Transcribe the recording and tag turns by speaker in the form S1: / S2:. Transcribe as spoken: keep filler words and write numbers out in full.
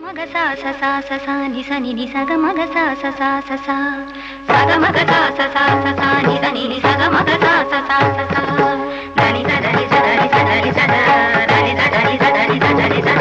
S1: మగ సా స సా స సా ని స ని ని స గ మగ సా స సా స సా స గ మగ సా స సా స సా ని స ని ని స గ మగ సా స సా స సా దని స దని స దని స దని స ద దని స దని స దని స దని స